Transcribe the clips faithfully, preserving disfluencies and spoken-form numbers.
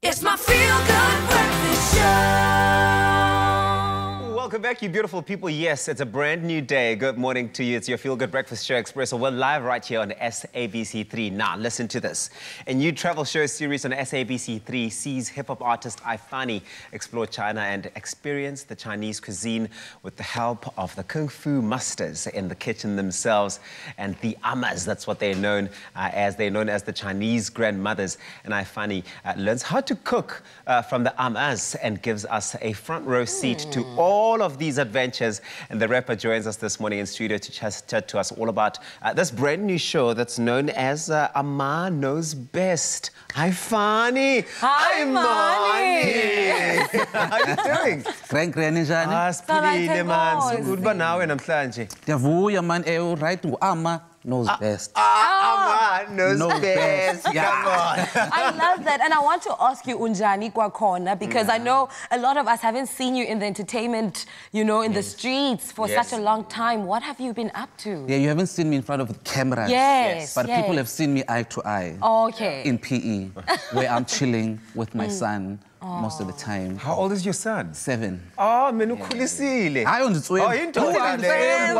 It's my feel-good breakfast show. Welcome back, you beautiful people. Yes, it's a brand new day. Good morning to you. It's your Feel Good Breakfast Show Expresso. We're live right here on S A B C three. Now, listen to this. A new travel show series on S A B C three sees hip-hop artist Ifani explore China and experience the Chinese cuisine with the help of the Kung Fu masters in the kitchen themselves and the amas. That's what they're known uh, as. They're known as the Chinese grandmothers. And Ifani uh, learns how to cook uh, from the amas and gives us a front row seat mm. to all of these adventures. And the rapper joins us this morning in studio to chat to us all about uh, this brand new show that's known as uh, Ama Knows Best. Hi, Fani. Hi, Mani. How are you doing? Great, great, njani? Ah, siphilile man. Sikuthi ba nawe namhlanje. Ndiyavuya man, eh right Ama Knows Best. Ah, Ama Knows Knows Best. Best. Yeah. Come on. I love that. And I want to ask you, Unjani Kwakhona, because yeah. I know a lot of us haven't seen you in the entertainment, you know, in yes. the streets for yes. such a long time. What have you been up to? Yeah, you haven't seen me in front of the cameras. Yes. But yes. people have seen me eye to eye. Okay. In P E, where I'm chilling with my mm. son. Oh. Most of the time. How old is your son? Seven. Oh, menu khulisile. Hayi unditswela. Oh, indoda le.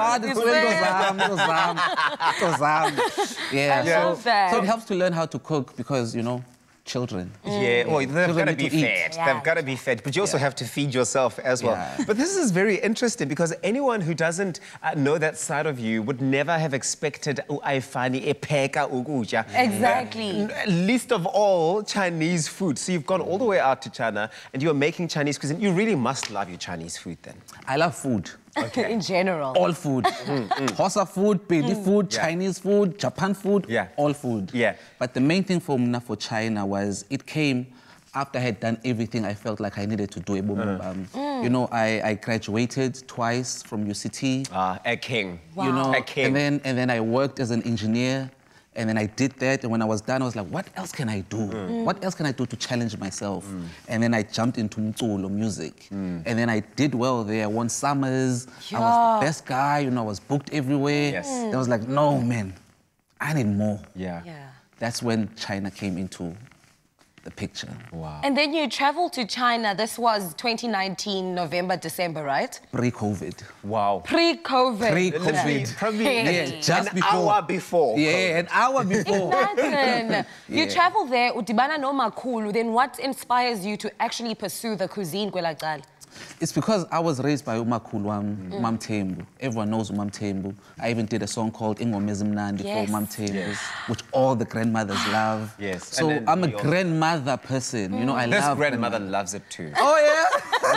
Yeah. Yeah. So, so it helps to learn how to cook because, you know, children. Mm. Yeah, well, they've got to be fed. Yeah. They've got to be fed, but you also yeah. have to feed yourself as well. Yeah. But this is very interesting because anyone who doesn't uh, know that side of you would never have expected Ifani epheka ukutya. Exactly. Uh, least of all, Chinese food. So you've gone all the way out to China and you're making Chinese cuisine. You really must love your Chinese food then. I love food. Okay. In general. All food. mm, mm. Hosa food, Pedi mm. food, yeah. Chinese food, Japan food, yeah. all food. Yeah. But the main thing for Mna for China was it came after I had done everything I felt like I needed to do. Uh. Um, mm. You know, I, I graduated twice from U C T. Ah, uh, a king. Wow. You know, a king. And then, and then I worked as an engineer. And then I did that, and when I was done, I was like, what else can I do? Mm. What else can I do to challenge myself? Mm. And then I jumped into mculo music. Mm. And then I did well there. I won summers. Yeah. I was the best guy, you know, I was booked everywhere. Yes. Mm. I was like, no, man, I need more. Yeah. yeah. That's when China came into the picture. Wow. And then you traveled to China. This was twenty nineteen, November, December, right? Pre-COVID. Wow. Pre-COVID. Pre-COVID. Probably yeah, just an before. hour before. Yeah, COVID. an hour before. Imagine. yeah. You travel there, udibana no makhulu, then what inspires you to actually pursue the cuisine, Kwelaqala? It's because I was raised by umakhulu wam, mm. Umam Thembu. Everyone knows Umam Thembu. I even did a song called Ingoma Ezimnandi yes. for Umam Thembu, yes. which all the grandmothers love. Yes. So I'm a grandmother person. Mm. You know, I this love... This grandmother loves it too. Oh, yeah?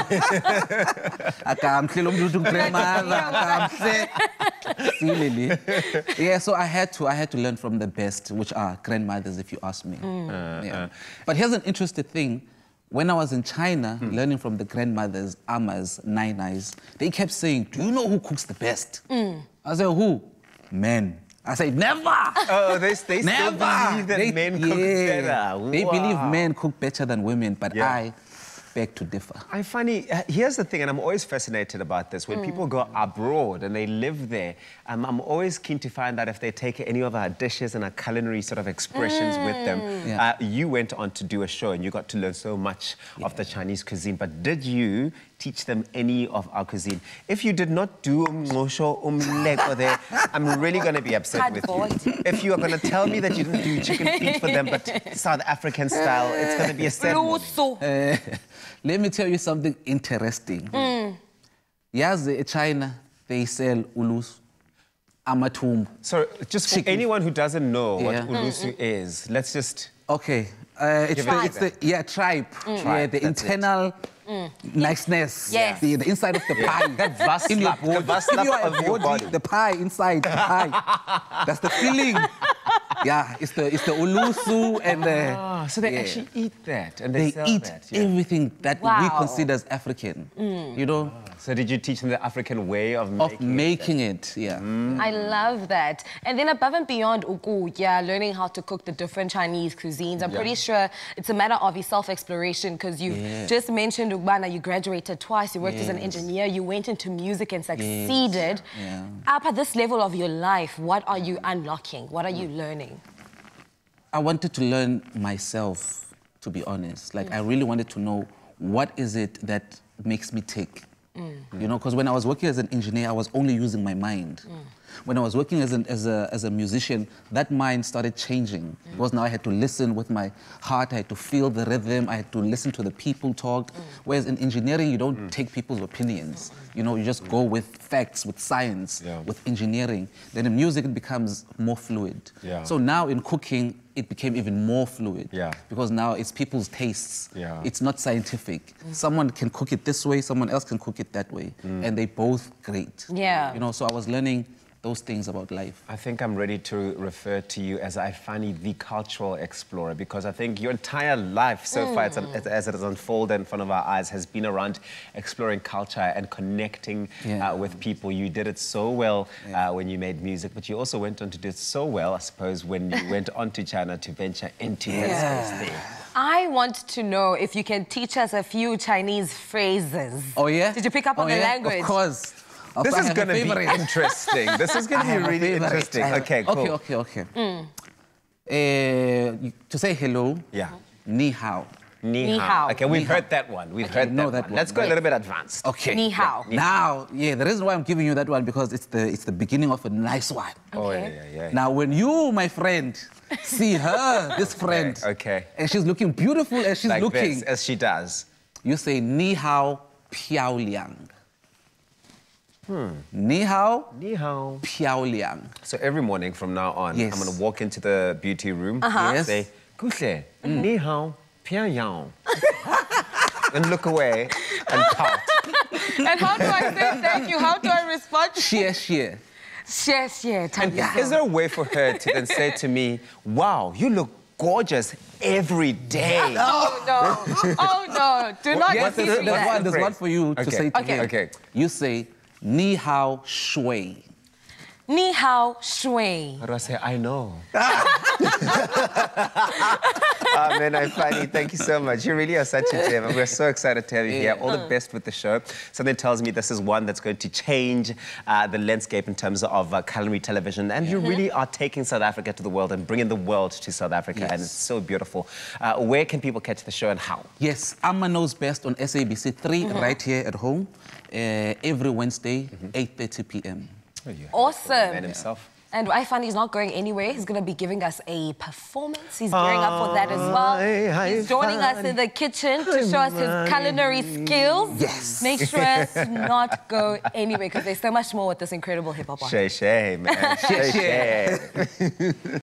Yeah, so I had to I had to learn from the best, which are grandmothers, if you ask me. Mm. Uh, yeah. uh. But here's an interesting thing. When I was in China, hmm. learning from the grandmothers, amas, nainas, they kept saying, do you know who cooks the best? Mm. I said, who? Men. I said, never! Oh, they, they never. still believe that they, men cook yeah. better. They wow. believe men cook better than women, but yeah. I beg to differ. I'm funny. Uh, here's the thing, and I'm always fascinated about this. When mm. people go abroad and they live there, um, I'm always keen to find out if they take any of our dishes and our culinary sort of expressions mm. with them. Yeah. Uh, you went on to do a show and you got to learn so much yeah. of the Chinese cuisine, but did you teach them any of our cuisine? If you did not do umngosho, umleko there, I'm really going to be upset with you. If you are going to tell me that you didn't do chicken feet for them, but South African style, it's going to be a sad moment. Let me tell you something interesting. Mm. Yes, in China, they sell ulus, amatumbu. So, just for chicken. Anyone who doesn't know yeah. what ulusu mm-hmm. is, let's just... Okay. Uh, it's, the, it's the, yeah, tripe. Mm. Yeah, the That's internal... Mm. Niceness. Yes. The, the inside of the pie. That vast in your slap, the vast slap of your body. The pie inside the pie. That's the feeling. Yeah, it's the it's the ulusu and the... Ah, so they yeah. actually eat that and they, they sell eat that. Yeah. everything that wow. we consider as African, mm. you know? Ah, so did you teach them the African way of making Of making it, it yeah. Mm. I love that. And then above and beyond ukutya, learning how to cook the different Chinese cuisines, I'm yeah. pretty sure it's a matter of your self-exploration because you yeah. just mentioned, Ubana, you graduated twice, you worked yes. as an engineer, you went into music and succeeded. Yes. Yeah. Up at this level of your life, what are you unlocking? What are you learning? I wanted to learn myself to be honest. Like, mm. I really wanted to know what is it that makes me tick. Mm. You know, because when I was working as an engineer, I was only using my mind. Mm. When I was working as, an, as, a, as a musician, that mind started changing. Mm. Because now I had to listen with my heart, I had to feel the rhythm, I had to listen to the people talk. Mm. Whereas in engineering, you don't mm. take people's opinions. Mm. You know, you just mm. go with facts, with science, yeah. with engineering. Then in music, it becomes more fluid. Yeah. So now in cooking, it became even more fluid. Yeah. Because now it's people's tastes. Yeah. It's not scientific. Mm. Someone can cook it this way, someone else can cook it that way. Mm. And they both great. Yeah. You know, so I was learning those things about life. I think I'm ready to refer to you as Ifani, the cultural explorer, because I think your entire life so mm. far, as, as it has unfolded in front of our eyes, has been around exploring culture and connecting yeah. uh, with people. You did it so well yeah. uh, when you made music, but you also went on to do it so well, I suppose, when you went on to China to venture into yeah. that space there. I want to know if you can teach us a few Chinese phrases. Oh, yeah? Did you pick up oh, on the yeah? language? Of course. This is going to be interesting. This is going to be really interesting. Okay, cool. Okay, okay, okay. Mm. Uh, to say hello, yeah. Ni hao. Ni, ni hao. hao. Okay, we've ni heard hao. that one. We've okay, heard that, that one. one. Let's go right. a little bit advanced. Okay. Ni hao. Yeah. Now, yeah, the reason why I'm giving you that one because it's the it's the beginning of a nice one. Okay. Oh, yeah, yeah, yeah. Now, when you, my friend, see her, this friend, okay, okay. and she's looking beautiful as she's like looking, this, as she does, you say Ni hao piao liang. Hmm. Ni hao, Ni hao, piao liang. So every morning from now on, yes. I'm going to walk into the beauty room uh-huh. and say, Kuhle, mm. Ni hao, piao yang. And look away and pout. And how do I say thank you? How do I respond? Xie xie. Xie xie. And is there a way for her to then say to me, wow, you look gorgeous every day? Oh, no. Oh, no. Do not yes, teach there's, me that. One, there's one for you okay. to say to okay. me. Okay. You say, Ni hao shui. Ni hao shui. How do I say, I know? Oh, man, Ifani, thank you so much. You really are such a gem. We're so excited to have you here. All the best with the show. Something tells me this is one that's going to change uh, the landscape in terms of uh, culinary television. And you really are taking South Africa to the world and bringing the world to South Africa. Yes. And it's so beautiful. Uh, where can people catch the show and how? Yes, Amma Knows Best on S A B C three, mm-hmm. right here at home, uh, every Wednesday, mm-hmm. eight thirty p m Oh, yeah. Awesome. Man himself. And Ifani is not going anywhere. He's going to be giving us a performance. He's gearing up for that as well. He's joining us in the kitchen to show us his culinary skills. Yes. Make sure to not go anywhere because there's so much more with this incredible hip-hop artist. Shay Shay, man. Shay Shay.